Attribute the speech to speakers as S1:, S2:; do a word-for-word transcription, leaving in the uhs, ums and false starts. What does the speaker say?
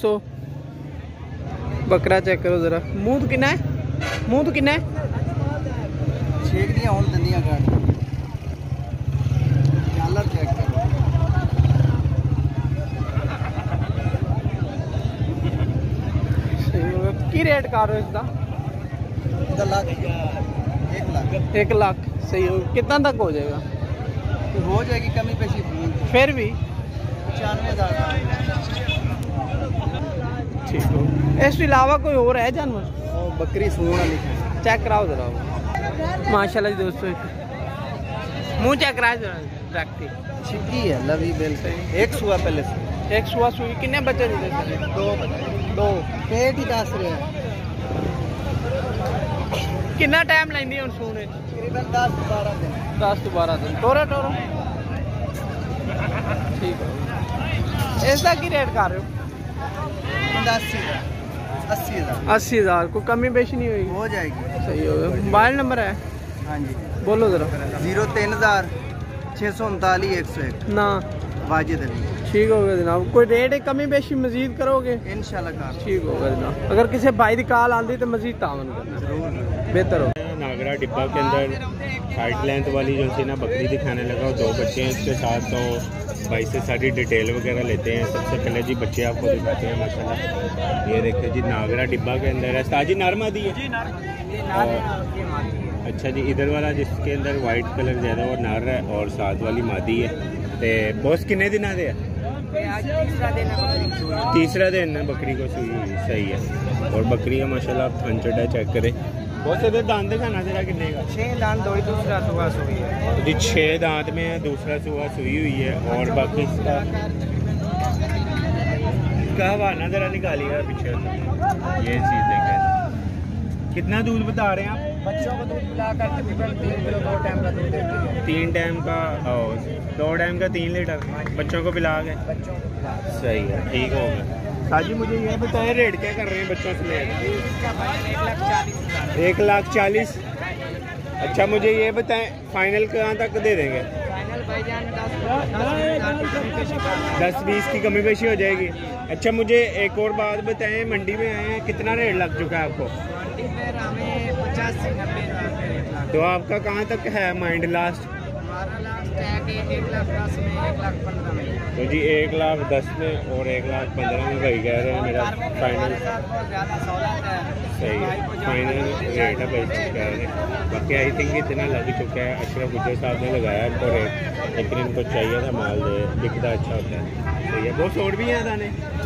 S1: दोस्तों बकरा चेक करो जरा। मुंह तो कितना है, मुंह तो कितना है?
S2: छेक दिया और दंदियां काट झालर चेक करो।
S1: की रेट कर रहे हो इसका?
S2: लाख एक लाख
S1: एक लाख सही हो। कितना तक हो जाएगा?
S2: हो जाएगी कमी पेशी
S1: फिर भी
S2: पचानवे हज़ार।
S1: ठीक हो। इसके अलावा कोई और है जानवर?
S2: बकरी सून वाली
S1: चेक कराओ जरा। माशाल्लाह जी दोस्तों मुंह चेक कराओ जरा। रखती
S2: छिपकी है लवी बेल से एक सुआ पहले से
S1: एक सुआ सुई। कितने बच्चे देते?
S2: दो दो पेट ही दस रहे हैं।
S1: कितना टाइम लेंदी है सूने?
S2: तकरीबन दस बारह दिन।
S1: दस तो बारह दिन। टोरा टोरा ठीक है। इसका की रेट कर रहे हो?
S2: अस्सी अस्सी हज़ार
S1: अस्सी हज़ार को कमी बेशी नहीं होगी?
S2: हो जाएगी।
S1: सही होगा। मोबाइल नंबर है?
S2: हाँ जी
S1: बोलो जरा।
S2: जीरो तीन हज़ार छः सौ उनतालीस एक सौ एक
S1: ना
S2: वाजिद अली।
S1: ठीक होगा जनाब। कोई रेट है कमी बेशी मजीद करोगे?
S2: इंशाल्लाह कर
S1: ठीक होगा जनाब। अगर किसी भाई की कॉल आती तो मजीद तावन करना
S2: जरूर
S1: बेहतर हो।
S3: नागरा डिब्बा के अंदर हाइट लेंथ वाली जो सी ना बकरी दिखाने लगा, दो बच्चे हैं इसके साथ। तो भाई से सारी डिटेल वगैरह लेते हैं। सबसे पहले जी बच्चे आपको दिखाते हैं माशाल्लाह। ये देखिए जी नागरा डिब्बा के अंदर है। ताजी नारमा दी है। अच्छा जी इधर वाला जिसके अंदर वाइट कलर ज़्यादा और नार है और साथ वाली मादी है। तो बॉस किन्ने दिन दे? तीसरा दिन है बकरी को सुई हुई। सही है। और बकरी का माशाल्लाह आप थन चढ़ा चेक करें। बहुत से दांत दिखाना तेरा कितने का?
S2: छः दांत दो ही दूसरा सुबह सुई है
S3: जी। छः दांत में दूसरा सुबह सुई हुई है। और बाकी इसका इसका हवाना जरा निकालिएगा पीछे। ये चीज़ देखें। कितना दूध बता रहे हैं आप?
S2: बच्चों को दूध पिलाकर तकरीबन तीन किलो दो टाइम का दूध देती है।
S3: तीन टाइम का और दो टाइम का तीन लीटर बच्चों को पिला के।
S2: बच्चों को पिला
S3: सही है। ठीक हो गया। साजी मुझे ये बताएं रेट क्या कर रहे हैं बच्चों से? एक लाख चालीस। अच्छा मुझे ये बताएं फाइनल कहाँ तक दे देंगे? दस बीस की कमी पेशी हो जाएगी। अच्छा मुझे एक और बात बताएं, मंडी में आए हैं कितना रेट लग चुका है आपको? तो आपका कहाँ तक है माइंड लास्ट? तो जी एक लाख दस में और एक लाख पंद्रह में भाई कह रहे हैं मेरा फाइनल। सही है। फाइनल रेट है भाई कह रहे हैं। बाकी आई थिंक इतना लग चुका है। अशरफ गुज्जर साहब ने लगाया इनको रेट, लेकिन इनको चाहिए था माल दे बिकता अच्छा होता है। सही है। बहुत छोड़ भी है दाने।